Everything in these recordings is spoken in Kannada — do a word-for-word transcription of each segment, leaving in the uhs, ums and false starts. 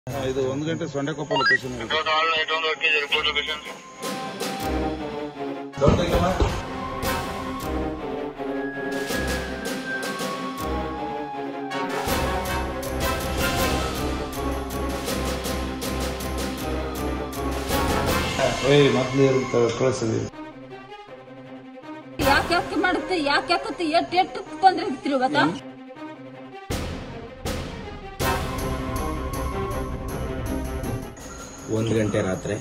ಇದು ಒಂದು ಗಂಟೆ ಸೊಂಡೆಕೊಪ್ಪ ಲೊಕೇಶನ್. ಮೊದಲು ಕಳಿಸಿದ್ವಿ. ಯಾಕೆ ಯಾಕೆ ಮಾಡುತ್ತೆ ಯಾಕೆ ಯಾಕತ್ತೆ ಎಟ್ ಎಟ್ ತೊಂದ್ರೆ ಇರ್ತೀರಿ ಗೊತ್ತಾ? ಒಂದು ಗಂಟೆ ರಾತ್ರಿ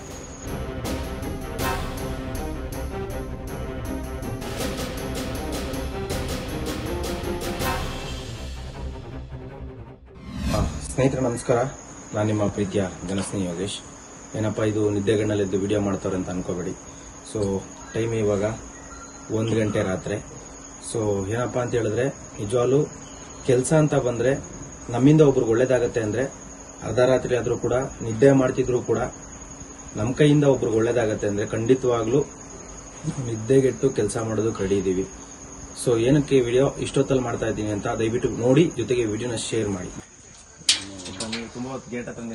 ಸ್ನೇಹಿತರೆ ನಮಸ್ಕಾರ. ನಾನು ನಿಮ್ಮ ಪ್ರೀತಿಯ ಜನಸ್ನೇಹಿ ಯೋಗೇಶ್. ಏನಪ್ಪಾ ಇದು ನಿದ್ದೆಗಣ್ಣಲ್ಲಿದ್ದು ವಿಡಿಯೋ ಮಾಡ್ತಾರೆ ಅಂತ ಅನ್ಕೋಬೇಡಿ. ಸೊ ಟೈಮ್ ಇವಾಗ ಒಂದು ಗಂಟೆ ರಾತ್ರಿ. ಸೊ ಏನಪ್ಪಾ ಅಂತ ಹೇಳಿದ್ರೆ ನಿಜವಾಗ್ಲೂ ಕೆಲಸ ಅಂತ ಬಂದ್ರೆ ನಮ್ಮಿಂದ ಒಬ್ರಿಗೆ ಒಳ್ಳೇದಾಗತ್ತೆ ಅಂದ್ರೆ ಅರ್ಧ ರಾತ್ರಿ ಆದ್ರೂ ಕೂಡ ನಿದ್ದೆ ಮಾಡ್ತಿದ್ರು ಕೂಡ ನಮ್ಮ ಕೈಯಿಂದ ಒಬ್ರಿಗೆ ಒಳ್ಳೇದಾಗತ್ತೆ ಅಂದ್ರೆ ಖಂಡಿತವಾಗ್ಲೂ ನಿದ್ದೆಗೆಟ್ಟು ಕೆಲಸ ಮಾಡೋದು ಕಡಿದೀವಿ. ಸೊ ಏನಕ್ಕೆ ವಿಡಿಯೋ ಇಷ್ಟೊತ್ತಲ್ಲಿ ಮಾಡ್ತಾ ಇದ್ದೀನಿ ಅಂತ ದಯವಿಟ್ಟು ನೋಡಿ, ಜೊತೆಗೆ ವಿಡಿಯೋನ ಶೇರ್ ಮಾಡಿ. ತುಂಬಾ ಹೊತ್ತು ಗೇಟ್ ಹತ್ರ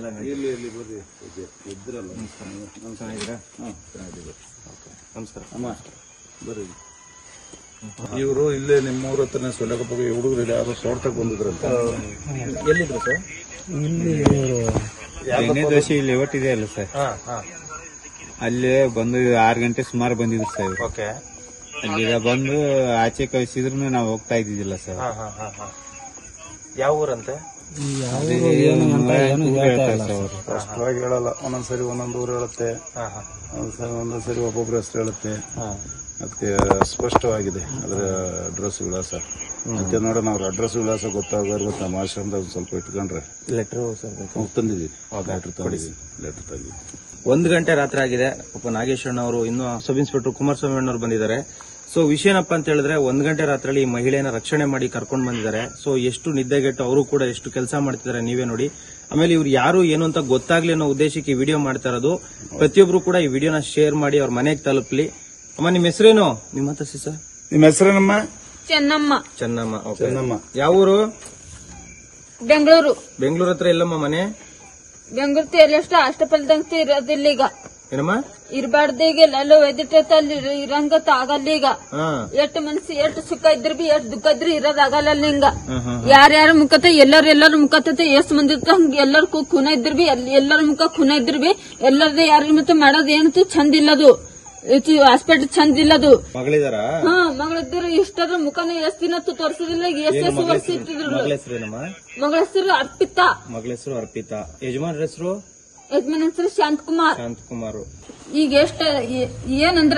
ನಮಸ್ಕಾರ ಅಮ್ಮ ಬರ್ರಿ. ಇವರು ಇಲ್ಲೇ ನಿಮ್ಮೂರ ಹತ್ರನೇ ಸೊಂಡೆಕೊಪ್ಪಗೆ ಹುಡುಗರು ಯಾರು ಸೋಡ್ತಕ್ ಬಂದಿದ್ರಂತ. ಎಲ್ಲಿದ್ರು ಸರ್? ಎಣ್ಣೆ ದೋಸೆ ಇಲ್ಲಿ ಒಟ್ಟಿದೆ ಅಲ್ಲ ಸರ್, ಅಲ್ಲೇ ಬಂದು ಆರು ಗಂಟೆ ಸುಮಾರು ಬಂದಿದ್ರು ಸರ್. ಓಕೆ. ಅಲ್ಲಿಗ ಬಂದು ಆಚೆ ಕಳಿಸಿದ್ರು ನಾವು ಹೋಗ್ತಾ ಇದ್ದಿದ್ದಿಲ್ಲ ಸರ್. ಯಾವ ಊರಂತೆ? ಸ್ಪಷ್ಟವಾಗಿ ಹೇಳಲ್ಲ. ಒಂದೊಂದ್ಸರಿ ಒಂದೊಂದು ಊರು ಹೇಳುತ್ತೆ, ಒಂದೊಂದ್ಸರಿ ಒಬ್ಬೊಬ್ರ ಹೆಸರು ಹೇಳುತ್ತೆ. ಅದಕ್ಕೆ ಸ್ಪಷ್ಟವಾಗಿದೆ ಅದರ ಅಡ್ರೆಸ್ ವಿಳಾಸ. ಅದಕ್ಕೆ ನೋಡ ನಾವು ಅಡ್ರೆಸ್ ವಿಳಾಸ ಗೊತ್ತಾಗೋರು ಗೊತ್ತ ನಮ್ಮ ಆಶ್ರಮದಾಗ ಸ್ವಲ್ಪ ಇಟ್ಕೊಂಡ್ರೆ ಲೆಟರ್ ತಂದಿದ್ದೀವಿ. ಲೆಟರ್ ತಂದಿದ್ದೀವಿ ಲೆಟರ್ ತಂದಿದ್ದೀವಿ ಒಂದು ಗಂಟೆ ರಾತ್ರಿ ಆಗಿದೆ. ಪಾಪ ನಾಗೇಶ್ವರಣ್ಣ ಅವರು ಇನ್ನು ಸಬ್ ಇನ್ಸ್ಪೆಕ್ಟರ್ ಕುಮಾರಸ್ವಾಮಿ ಅಣ್ಣವ್ರು ಬಂದಿದ್ದಾರೆ. ಸೊ ವಿಷಯ ಏನಪ್ಪಾ ಅಂತ ಹೇಳಿದ್ರೆ ಒಂದ್ ಗಂಟೆ ರಾತ್ರಿಯಲ್ಲಿ ಈ ಮಹಿಳೆಯನ್ನ ರಕ್ಷಣೆ ಮಾಡಿ ಕರ್ಕೊಂಡು ಬಂದಿದ್ದಾರೆ. ಸೊ ಎಷ್ಟು ನಿದ್ದೆಗೆಟ್ಟು ಅವರು ಕೂಡ ಎಷ್ಟು ಕೆಲಸ ಮಾಡ್ತಿದ್ದಾರೆ ನೀವೇ ನೋಡಿ. ಆಮೇಲೆ ಇವ್ರು ಯಾರು ಏನು ಅಂತ ಗೊತ್ತಾಗ್ಲಿ ಅನ್ನೋ ಉದ್ದೇಶಕ್ಕೆ ಈ ವಿಡಿಯೋ ಮಾಡ್ತಾ ಇರೋದು. ಪ್ರತಿಯೊಬ್ರು ಕೂಡ ಈ ವಿಡಿಯೋನ ಶೇರ್ ಮಾಡಿ ಅವ್ರ ಮನೆಗೆ ತಲುಪಲಿ. ಅಮ್ಮ ನಿಮ್ಮ ಹೆಸರೇನು? ನಿಮ್ಮ ಹತ್ರ ಸರ್ ನಿಮ್ಮ ಹೆಸರೇನಮ್ಮ? ಚೆನ್ನಮ್ಮ. ಚೆನ್ನಮ್ಮ. ಚೆನ್ನಮ್ಮ. ಯಾವ ಊರು? ಬೆಂಗಳೂರು. ಬೆಂಗಳೂರು ಹತ್ರ ಎಲ್ಲಮ್ಮ ಮನೆ? ಬೆಂಗಳೂರು ಎಲ್ಲಷ್ಟು ಅಷ್ಟಪಲ್ದಂತ ಇರೋದಿಲ್ಲ ಈಗ. ಏನಮ್ಮ? ಇರಬಾರ್ದು ಈಗ ಎಲ್ಲ ವೈದ್ಯರಲ್ಲಿ ಇರಂಗತ್ತ ಆಗಲ್ಲ ಈಗ. ಎಷ್ಟು ಮನಸ್ಸು ಎಷ್ಟು ಸುಖ ಇದ್ರ ಬಿ ಎಷ್ಟು ದುಃಖ ಇದ್ರು ಇರೋದಾಗಲ್ಲ ಹಿಂಗ. ಯಾರ್ಯಾರ ಮುಖತ ಎಲ್ಲಾರ ಎಲ್ಲಾರ ಮುಖತ ಎಷ್ಟ್ ಮಂದಿ ಇರ್ತ ಹಂಗ ಎಲ್ಲಾರ ಖುನ ಇದ್ರ ಬಿ ಎಲ್ಲರ ಮುಖ ಖುನ ಇದ್ರ ಬಿ ಎಲ್ಲರದ ಯಾರ ಮತ್ತೆ ಮಾಡೋದ್ ಏನಂತೂ ಚಂದ ಇಲ್ಲದು. ಹಾಸ್ಪಿಟಲ್ ಚಂದ ಇಲ್ಲದು. ಮಗಳಿದಾರ? ಹಾ ಮಗಳಿದ್ರು ಇಷ್ಟಾದ್ರ ಮುಖನ ಎಷ್ಟ್ ದಿನ ತೋರಿಸೋದಿಲ್ಲ. ಎಷ್ಟ್ ಎಷ್ಟು ವರ್ಷ ಇಟ್ಟಿದ್ರು. ಮಗಳ ಹೆಸರೇನಮ್ಮ? ಮಗಳ ಹೆಸರು ಅರ್ಪಿತಾ. ಮಗಳ ಹೆಸರು ಅರ್ಪಿತಾ. ಯಜಮಾನ್ರ ಹೆಸರು? ಯಜಮಾನ್ ಹೆಸರು ಶಾಂತಕುಮಾರ್. ಶಾಂತಕುಮಾರ್. ಈಗ ಎಷ್ಟ ಏನಂದ್ರ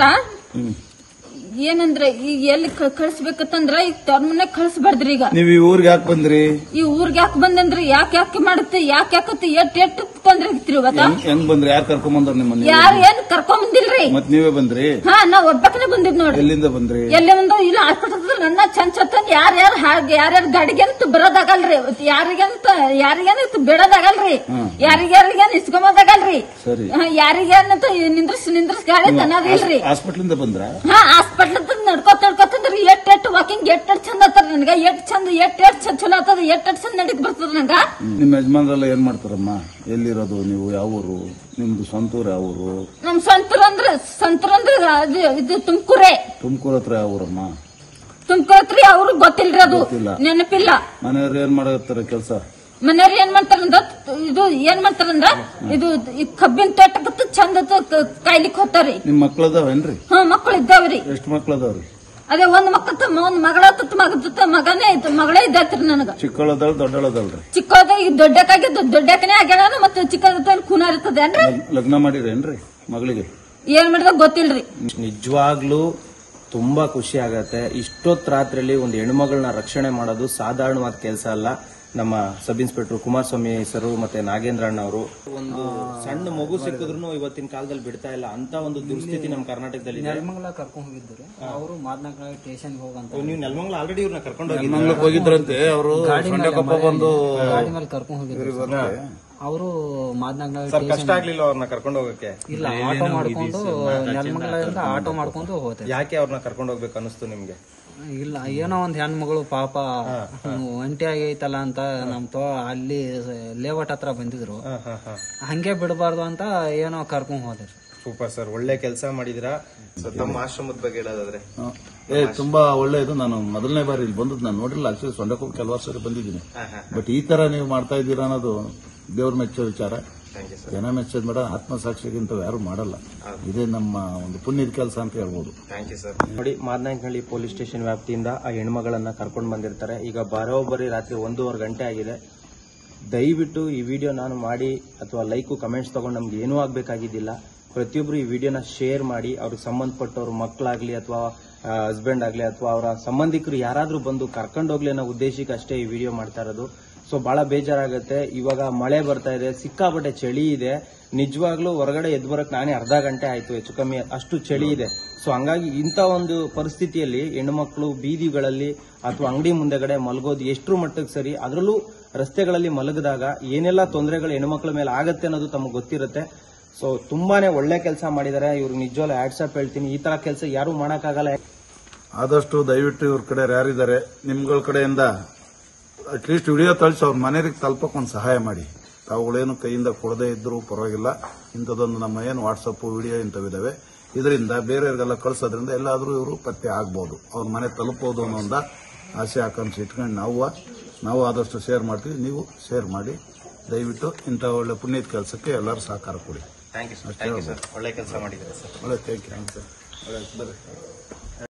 ಏನಂದ್ರ ಈಗ ಎಲ್ಲಿ ಕಳಿಸ್ಬೇಕಂದ್ರ ಈಗ ತವ್ರ ಮನೆಗ್ ಕಳಿಸ್ಬಾರ್ದ್ರಿ. ಈಗ ನೀವ್ ಈ ಊರ್ಗೆ ಯಾಕೆ ಬಂದ್ರಿ? ಈ ಊರ್ಗೆ ಯಾಕೆ ಬಂದಂದ್ರಿ ಯಾಕೆ ಯಾಕೆ ಮಾಡುತ್ತೆ ಯಾಕೆ ಯಾಕತ್ತೆ ಎಟ್ ಎಟ್ ತೊಂದ್ರೆ ಇರ್ತೀರಿ ಗೊತ್ತಾ? ಹೆಂಗ್ ಬಂದ್ರಿ? ಯಾರು ಕರ್ಕೊಂಡ್ ಬಂದ್ರ ನಿಮ್ಮ? ಯಾರು ಏನ್ ಕರ್ಕೊಂಡ್ ಬಂದಿಲ್ರಿ. ಮತ್ ನೀವೇ ಬಂದ್ರಿ? ಹಾ ನಾವ್ ಒಬ್ಬಕನೆ ಬಂದಿದ್ ನೋಡ್ರಿ. ಎಲ್ಲಿಂದ ಬಂದ್ರಿ? ಎಲ್ಲಿ ಬಂದ ಇಲ್ಲ ಹಾಸ್ಪಿಟಲ್ ನನ್ನ ಚಂದ ಚಂದ ಯಾರ್ಯಾರು ಹಾಗೆ ಯಾರ್ಯಾರು ಗಾಡಿಗಂತ ಬರೋದಾಗಲ್ರಿ. ಯಾರಿಗಂತ ಯಾರಿಗೇನಂತ ಬಿಡೋದಾಗಲ್ರಿ. ಯಾರಿಗ್ಯಾರಿಗೇನ್ ಇಸ್ಕೊಂಬೋದಾಗಲ್ರಿ. ಯಾರಿಗೇನಂತ ನಿಂದ್ರಸ್ ನಿಂದ್ರಸ್ ಗಾಡಿ ಅನ್ನೋದಿಲ್ರಿ. ಹಾಸ್ಪಿಟ್ಲಿಂದ ಬಂದ್ರ? ಹಾ ಹಾಸ್ಪಿಟ್ಲ್ ನಡ್ಕೋತ ನಡ್ಕೋತಂದ್ರಿ ಎಟ್ ಎಟ್ ವಾಕಿಂಗ್ ಎಟ್ ಎಟ್ ಚಂದ ಆತದ ನನ್ಗ. ಎಟ್ ಚಂದ ಎಟ್ ಎಟ್ ಚಲೋ ಆತದ ಎಟ್ ಎಟ್ ಚಂದ ನಡೀಕ್ ಬರ್ತದ ನಂಗ. ನಿಮ್ ಯಜಮಾನ್ರೆಲ್ಲ ಏನ್ ಮಾಡ್ತಾರಮ್ಮ? ಎಲ್ಲಿರೋದು ನೀವು? ಯಾವ ಊರು ನಿಮ್ದು? ಸ್ವಂತ ಊರು ಯಾವ ಊರು? ನಮ್ ಸಂತರ ಅಂದ್ರ ಸಂತರ ಅಂದ್ರ ಇದು ತುಮಕೂರೇ. ತುಮಕೂರು ಹತ್ರ ಯಾವ ಊರಮ್ಮ? ತುಮಕೂರ್ ಹತ್ರ ಅವ್ರು ಗೊತ್ತಿಲ್ರಿ, ಅದು ನೆನಪಿಲ್ಲ. ಮನೆಯವ್ರು ಏನ್ ಮಾಡತ್ತಾರ ಕೆಲಸ? ಮನೆಯವ್ರು ಏನ್ ಮಾಡ್ತಾರಂದ್ರ ಇದು ಏನ್ ಮಾಡ್ತಾರಂದ್ರ ಇದು ಕಬ್ಬಿನ ತೋಟಕ್ಕೆ ಚಂದ ಕಾಯ್ಲಿಕ್ ಹೋಗ್ತಾರಿ. ನಿಮ್ ಮಕ್ಳದಾವೇನ್ರಿ? ಹಾ ಮಕ್ಳು ಇದ್ದಾವ್ರಿ. ಎಷ್ಟು ಮಕ್ಳದಾವ್ರಿ? ಅದೇ ಒಂದ್ ಮಕ್ಕಳ ಒಂದ್ ಮಗಳ ಮಗ ಮಗನೇ ಮಗಳೇ ಇದ್ದಾತ್ರಿ ನನಗ. ಚಿಕ್ಕಳದಳ ದೊಡ್ಡಳದಲ್ರಿ? ಚಿಕ್ಕದ ಈಗ ದೊಡ್ಡಕ್ಕಾಗಿದ್ದು ದೊಡ್ಡಕ್ಕನೇ ಆಗ್ಯಾಳ ಮತ್ತೆ ಚಿಕ್ಕದ ಖೂನ ಇರ್ತದೇನ್ರಿ. ಲಗ್ನ ಮಾಡಿರೇನ್ರಿ ಮಗಳಿಗೆ? ಏನ್ ಮಾಡಿದ ಗೊತ್ತಿಲ್ರಿ. ನಿಜವಾಗ್ಲೂ ತುಂಬಾ ಖುಷಿ ಆಗತ್ತೆ. ಇಷ್ಟೊತ್ ರಾತ್ರಿಯಲ್ಲಿ ಒಂದು ಹೆಣ್ಮಗಳನ್ನ ರಕ್ಷಣೆ ಮಾಡೋದು ಸಾಧಾರಣವಾದ ಕೆಲಸ ಅಲ್ಲ. ನಮ್ಮ ಸಬ್ ಇನ್ಸ್ಪೆಕ್ಟರ್ ಕುಮಾರಸ್ವಾಮಿ ಸರ್ ಮತ್ತೆ ನಾಗೇಂದ್ರ ಅಣ್ಣ ಅವರು ಒಂದು ಸಣ್ಣ ಮಗು ಸಿಕ್ಕಿದ್ರು ಇವತ್ತಿನ ಕಾಲದಲ್ಲಿ ಬಿಡ್ತಾ ಇಲ್ಲ ಅಂತ ಒಂದು ದುಸ್ಥಿತಿ ನಮ್ಮ ಕರ್ನಾಟಕದಲ್ಲಿ. ನೆಲಮಂಗಲ ಕರ್ಕೊಂಡ್ ಹೋಗಿದ್ರು ಅವರು ಮಾದನಕಳ ಸ್ಟೇಷನ್ ಹೋಗಂತ. ನೀವು ನೆಲಮಂಗಲ ಆಲ್ರೆಡಿ ಇವ್ರನ್ನ ಕರ್ಕೊಂಡು ಹೋಗಿದ್ರಂತೆ. ಅವರು ಬಂದು ಗಾಡಿ ಮೇಲೆ ಕರ್ಕೊಂಡ್ ಹೋಗಿದ್ರು ಅವರು ಮಾದನಕಳ. ಕಷ್ಟ ಆಗ್ಲಿಲ್ಲ ಅವ್ರನ್ನ ಕರ್ಕೊಂಡು ಹೋಗಕ್ಕೆ? ಇಲ್ಲ, ಆಟೋ ಮಾಡ್ಕೊಂಡು ನೆಲಮಂಗಲದಿಂದ ಆಟೋ ಮಾಡ್ಕೊಂಡು ಹೋಗ್ತಾರೆ. ಯಾಕೆ ಅವ್ರನ್ನ ಕರ್ಕೊಂಡು ಹೋಗ್ಬೇಕು ಅನಿಸ್ತು ನಿಮ್ಗೆ? ಇಲ್ಲ ಏನೋ ಒಂದ್ ಹೆಣ್ಮಗಳು ಪಾಪ ಒಂಟಿ ಆಗೈತಲ್ಲ ಅಂತ ನಮ್ ತೋ ಅಲ್ಲಿ ಲೇಔಟ್ ಹತ್ರ ಬಂದಿದ್ರು, ಹಂಗೆ ಬಿಡಬಾರ್ದು ಅಂತ ಏನೋ ಕರ್ಕೊಂಡ್ ಹೋದ್ರು. ಸೂಪರ್ ಸರ್, ಒಳ್ಳೆ ಕೆಲಸ ಮಾಡಿದಿರಾ. ತಮ್ಮ ಆಶ್ರಮದ ಬಗ್ಗೆ ಹೇಳೋದಾದ್ರೆ? ಏ ತುಂಬಾ ಒಳ್ಳೆಯದು. ನಾನು ಮೊದಲನೇ ಬಾರಿ ಇಲ್ಲಿ ಬಂದದ್ದು ನಾನು ನೋಡಿಲ್ಲ. ಆಕ್ಚುಲಿ ಸೊಂಡಕೊಬ್ಬ ಕೆಲವಾರು ಸರಿ ಬಂದಿದ್ದೀನಿ. ಬಟ್ ಈ ತರ ನೀವು ಮಾಡ್ತಾ ಇದ್ದೀರಾ ಅನ್ನೋದು ದೇವ್ರ ಮೆಚ್ಚೋ ವಿಚಾರ. ಜನ ಮೆಚ್ಚೋದ್ ಬೇಡ, ಆತ್ಮಸಾಕ್ಷಿಗಿಂತ ಯಾರು ಮಾಡಲ್ಲ. ಇದೇ ನಮ್ಮ ಒಂದು ಪುಣ್ಯದ ಕೆಲಸ ಅಂತ ಹೇಳ್ಬೋದು. Thank you sir. ನೋಡಿ, ಮಾದನಾಯಕನಹಳ್ಳಿ ಪೊಲೀಸ್ ಸ್ಟೇಷನ್ ವ್ಯಾಪ್ತಿಯಿಂದ ಆ ಹೆಣ್ಮಗಳನ್ನ ಕರ್ಕೊಂಡು ಬಂದಿರ್ತಾರೆ. ಈಗ ಬರೋಬ್ಬರಿ ರಾತ್ರಿ ಒಂದೂವರೆ ಗಂಟೆ ಆಗಿದೆ. ದಯವಿಟ್ಟು ಈ ವಿಡಿಯೋ ನಾನು ಮಾಡಿ ಅಥವಾ ಲೈಕು ಕಮೆಂಟ್ಸ್ ತಗೊಂಡು ನಮ್ಗೆ ಏನೂ ಆಗ್ಬೇಕಾಗಿದ್ದಿಲ್ಲ. ಪ್ರತಿಯೊಬ್ರು ಈ ವಿಡಿಯೋನ ಶೇರ್ ಮಾಡಿ, ಅವ್ರಿಗೆ ಸಂಬಂಧಪಟ್ಟವ್ರ ಮಕ್ಕಳಾಗ್ಲಿ ಅಥವಾ ಹಸ್ಬೆಂಡ್ ಆಗ್ಲಿ ಅಥವಾ ಅವರ ಸಂಬಂಧಿಕರು ಯಾರಾದ್ರೂ ಬಂದು ಕರ್ಕೊಂಡೋಗ್ಲಿ ಅನ್ನೋ ಉದ್ದೇಶಕ್ಕೆ ಅಷ್ಟೇ ಈ ವಿಡಿಯೋ ಮಾಡ್ತಾ ಇರೋದು. ಸೊ ಬಹಳ ಬೇಜಾರಾಗುತ್ತೆ. ಇವಾಗ ಮಳೆ ಬರ್ತಾ ಇದೆ, ಸಿಕ್ಕಾಪಟ್ಟೆ ಚಳಿ ಇದೆ. ನಿಜವಾಗ್ಲೂ ಹೊರಗಡೆ ಎದ್ದು ಬರಕ್ ನಾನೇ ಅರ್ಧ ಗಂಟೆ ಆಯ್ತು, ಹೆಚ್ಚು ಕಮ್ಮಿ ಅಷ್ಟು ಚಳಿ ಇದೆ. ಸೊ ಹಂಗಾಗಿ ಇಂಥ ಒಂದು ಪರಿಸ್ಥಿತಿಯಲ್ಲಿ ಹೆಣ್ಣುಮಕ್ಕಳು ಬೀದಿಗಳಲ್ಲಿ ಅಥವಾ ಅಂಗಡಿ ಮುಂದೆಗಡೆ ಮಲಗೋದು ಎಷ್ಟರ ಮಟ್ಟಕ್ಕೆ ಸರಿ, ಅದರಲ್ಲೂ ರಸ್ತೆಗಳಲ್ಲಿ ಮಲಗಿದಾಗ ಏನೆಲ್ಲ ತೊಂದರೆಗಳು ಹೆಣ್ಣುಮಕ್ಕಳ ಮೇಲೆ ಆಗತ್ತೆ ಅನ್ನೋದು ತಮಗೆ ಗೊತ್ತಿರುತ್ತೆ. ಸೊ ತುಂಬಾನೇ ಒಳ್ಳೆ ಕೆಲಸ ಮಾಡಿದ್ದಾರೆ. ಇವ್ರಿಗೆ ನಿಜವಾಗ್ಲೂ ಆಟ್ಸಪ್ ಹೇಳ್ತೀನಿ. ಈ ತರ ಕೆಲಸ ಯಾರು ಮಾಡಕ್ಕಾಗಲ್ಲ. ಆದಷ್ಟು ದಯವಿಟ್ಟು ಇವ್ರ ಕಡೆ ಯಾರಿದ್ದಾರೆ ನಿಮ್ಗಳ ಕಡೆಯಿಂದ ಅಟ್ಲೀಸ್ಟ್ ವಿಡಿಯೋ ತಳಿಸಿ ಅವ್ರ ಮನೆಗೆ ತಲುಪಕ್ಕೆ ಒಂದು ಸಹಾಯ ಮಾಡಿ. ತಾವುಗಳೇನು ಕೈಯಿಂದ ಕೊಡದೇ ಇದ್ರೂ ಪರವಾಗಿಲ್ಲ. ಇಂಥದ್ದೊಂದು ನಮ್ಮ ಏನು ವಾಟ್ಸಪ್ ವಿಡಿಯೋ ಇಂಥವಿದಾವೆ, ಇದರಿಂದ ಬೇರೆಯವರಿಗೆಲ್ಲ ಕಳಿಸೋದ್ರಿಂದ ಎಲ್ಲಾದರೂ ಇವರು ಪತ್ತೆ ಆಗ್ಬೋದು, ಅವ್ರ ಮನೆ ತಲುಪಬಹುದು ಅನ್ನೋ ಒಂದು ಆಸೆ ಆಕಾಂಕ್ಷೆ ಇಟ್ಕೊಂಡು ನಾವು ನಾವು ಆದಷ್ಟು ಶೇರ್ ಮಾಡ್ತೀವಿ. ನೀವು ಶೇರ್ ಮಾಡಿ ದಯವಿಟ್ಟು. ಇಂಥ ಒಳ್ಳೆ ಪುಣ್ಯದ ಕೆಲಸಕ್ಕೆ ಎಲ್ಲರೂ ಸಹಕಾರ ಕೊಡಿ. Thank you sir. ಒಳ್ಳೆ ಕೆಲಸ ಮಾಡಿದ್ದಾರೆ ಸರ್. ಒಳ್ಳೆ ಥ್ಯಾಂಕ್ ಯು ಸರ್. ಒಳ್ಳೆ ಬರ್ರಿ.